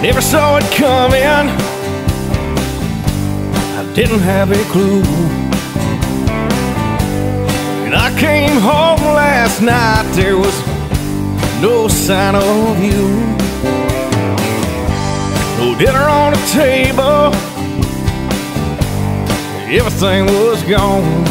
never saw it coming. I didn't have a clue. When I came home last night, there was no sign of you. No dinner on the table, everything was gone.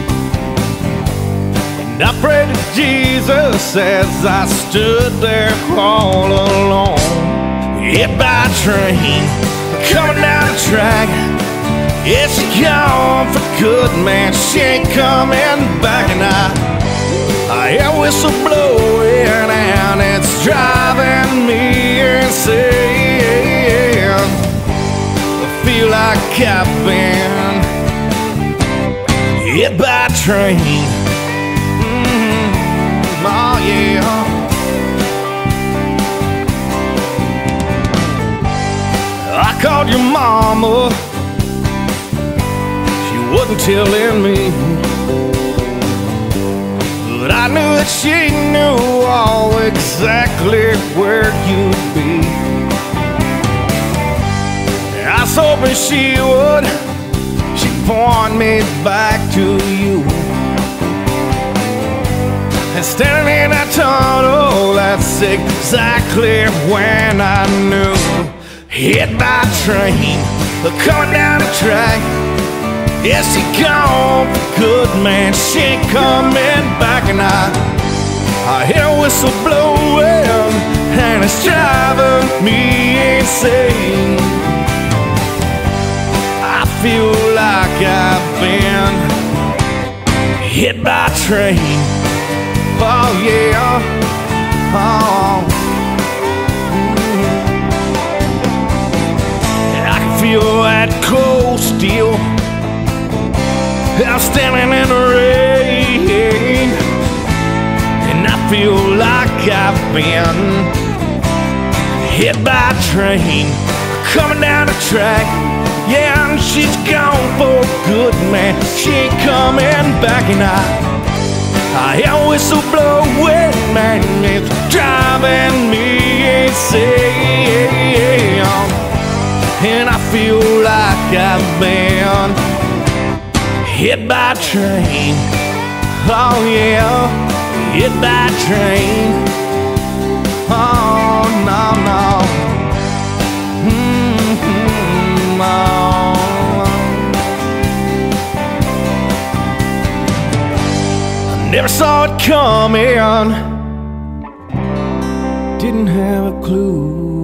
And I prayed to Jesus as I stood there all alone. Hit by a train, coming down the track. Yeah, she gone for good, man, she ain't coming back. And I hear a whistle blowing and it's driving me insane. I feel like I've been hit by a train. Oh yeah. I called your mama, she wasn't telling me, but I knew that she knew all exactly where you'd be. I was hoping she would, she'd point me back to you. And standing in that tunnel, that's exactly when I knew. Hit by a train, coming down the track. Yeah, she gone for good, man, she ain't coming back. And I hear a whistle blowing and it's driving me insane. I feel like I've been hit by a train. Oh yeah, oh. I can feel that cold steel. I'm standing in the rain, and I feel like I've been hit by a train, coming down the track. Yeah, and she's gone for good, man, she ain't coming back. And I hear a whistle blowing, man, it's driving me insane. And I feel like I've been hit by a train. Oh yeah, hit by a train. Oh no, no. Never saw it coming, didn't have a clue.